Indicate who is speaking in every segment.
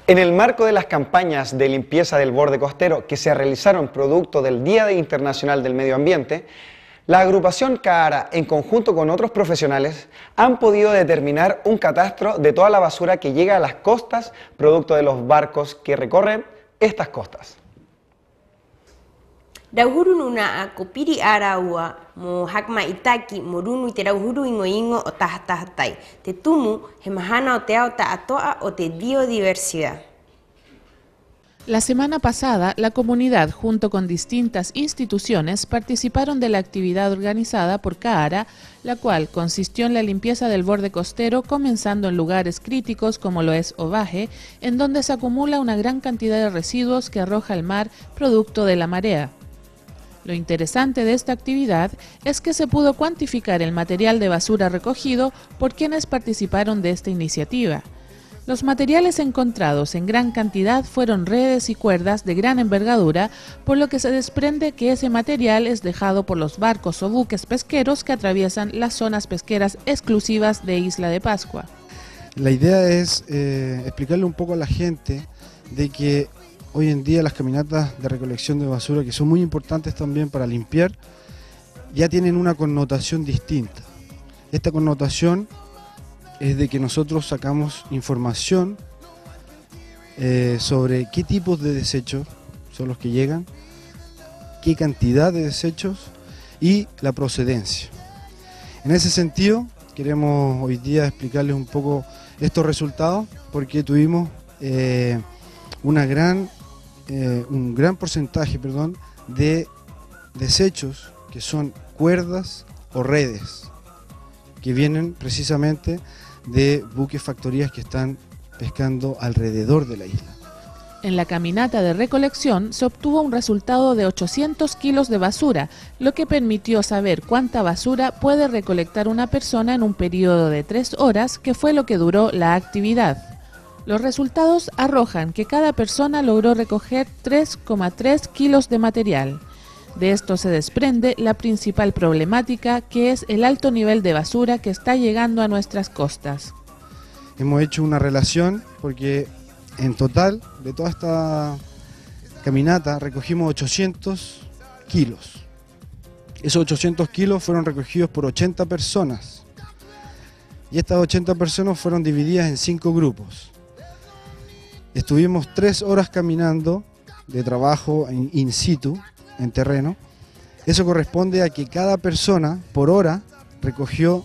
Speaker 1: En el marco de las campañas de limpieza del borde costero que se realizaron producto del Día Internacional del Medio Ambiente, la agrupación Caara, en conjunto con otros profesionales, han podido determinar un catastro de toda la basura que llega a las costas producto de los barcos que recorren estas costas.
Speaker 2: Dauhuru nuna akopiri araua mo hakma itaki morunu te dauhuru ingo o tahatahatai te tumu he mahana o te auta atoa o te biodiversidad.
Speaker 3: La semana pasada, la comunidad, junto con distintas instituciones, participaron de la actividad organizada por Caara, la cual consistió en la limpieza del borde costero, comenzando en lugares críticos como lo es Ovaje, en donde se acumula una gran cantidad de residuos que arroja el mar producto de la marea. Lo interesante de esta actividad es que se pudo cuantificar el material de basura recogido por quienes participaron de esta iniciativa. Los materiales encontrados en gran cantidad fueron redes y cuerdas de gran envergadura, por lo que se desprende que ese material es dejado por los barcos o buques pesqueros que atraviesan las zonas pesqueras exclusivas de Isla de Pascua.
Speaker 4: La idea es explicarle un poco a la gente de que hoy en día las caminatas de recolección de basura, que son muy importantes también para limpiar, ya tienen una connotación distinta. Esta connotación es de que nosotros sacamos información sobre qué tipos de desechos son los que llegan, qué cantidad de desechos y la procedencia. En ese sentido, queremos hoy día explicarles un poco estos resultados, porque tuvimos un gran porcentaje de desechos que son cuerdas o redes, que vienen precisamente de buques factorías que están pescando alrededor de la isla.
Speaker 3: En la caminata de recolección se obtuvo un resultado de 800 kilos de basura, lo que permitió saber cuánta basura puede recolectar una persona en un periodo de 3 horas, que fue lo que duró la actividad. Los resultados arrojan que cada persona logró recoger 3,3 kilos de material. De esto se desprende la principal problemática, que es el alto nivel de basura que está llegando a nuestras costas.
Speaker 4: Hemos hecho una relación porque en total de toda esta caminata recogimos 800 kilos. Esos 800 kilos fueron recogidos por 80 personas. Y estas 80 personas fueron divididas en 5 grupos. Estuvimos 3 horas caminando de trabajo in situ, en terreno. Eso corresponde a que cada persona por hora recogió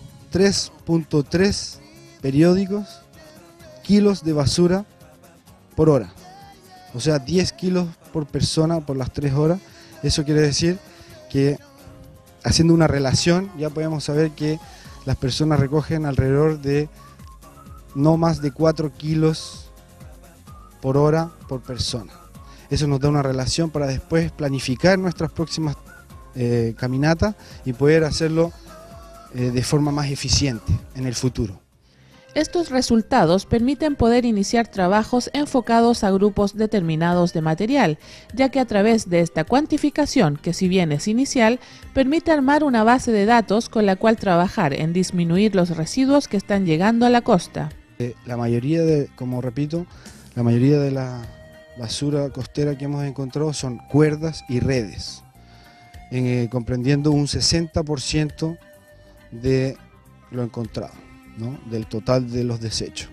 Speaker 4: 3.3 periódicos kilos de basura por hora. O sea, 10 kilos por persona por las 3 horas. Eso quiere decir que, haciendo una relación, ya podemos saber que las personas recogen alrededor de no más de 4 kilos por hora por persona. Eso nos da una relación para después planificar nuestras próximas caminatas y poder hacerlo de forma más eficiente en el futuro.
Speaker 3: Estos resultados permiten poder iniciar trabajos enfocados a grupos determinados de material, ya que a través de esta cuantificación, que si bien es inicial, permite armar una base de datos con la cual trabajar en disminuir los residuos que están llegando a la costa.
Speaker 4: La mayoría como repito, la mayoría de la basura costera que hemos encontrado son cuerdas y redes, comprendiendo un 60% de lo encontrado, ¿no?, del total de los desechos.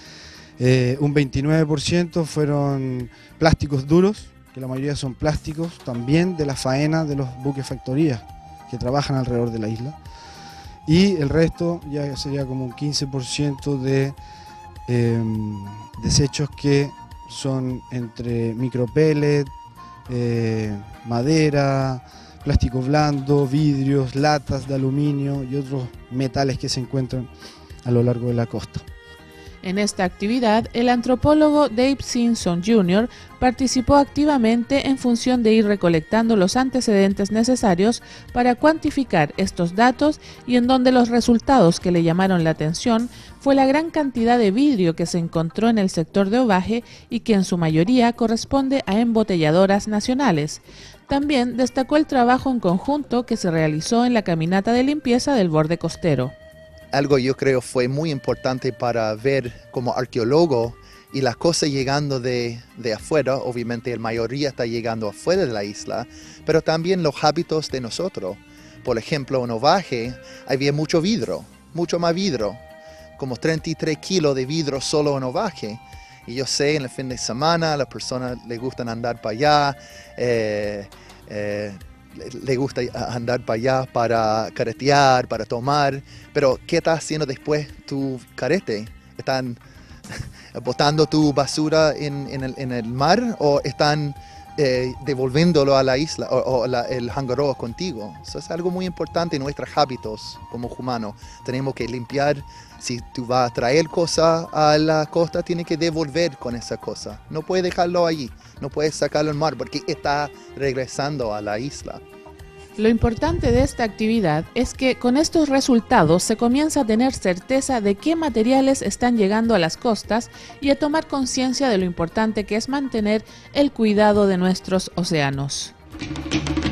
Speaker 4: Un 29% fueron plásticos duros, que la mayoría son plásticos también de la faena de los buques factorías que trabajan alrededor de la isla. Y el resto ya sería como un 15% de desechos que son entre micropellet, madera, plástico blando, vidrios, latas de aluminio y otros metales que se encuentran a lo largo de la costa.
Speaker 3: En esta actividad, el antropólogo Dave Simpson Jr. participó activamente en función de ir recolectando los antecedentes necesarios para cuantificar estos datos, y en donde los resultados que le llamaron la atención fue la gran cantidad de vidrio que se encontró en el sector de Ovaje y que en su mayoría corresponde a embotelladoras nacionales. También destacó el trabajo en conjunto que se realizó en la caminata de limpieza del borde costero.
Speaker 5: Algo yo creo fue muy importante para ver como arqueólogo y las cosas llegando de afuera, obviamente la mayoría está llegando afuera de la isla, pero también los hábitos de nosotros. Por ejemplo, en Ovaje había mucho vidrio, mucho más vidrio, como 33 kilos de vidrio solo en Ovaje. Y yo sé, en el fin de semana a las personas les gusta andar para allá, le gusta andar para allá para caretear, para tomar, pero ¿qué estás haciendo después tu carete? ¿Están botando tu basura en el mar o están devolviéndolo a la isla o el hangaroa contigo? Eso es algo muy importante en nuestros hábitos como humanos. Tenemos que limpiar. Si tú vas a traer cosas a la costa, tienes que devolver con esa cosa. No puedes dejarlo allí, no puedes sacarlo al mar porque está regresando a la isla.
Speaker 3: Lo importante de esta actividad es que con estos resultados se comienza a tener certeza de qué materiales están llegando a las costas y a tomar conciencia de lo importante que es mantener el cuidado de nuestros océanos.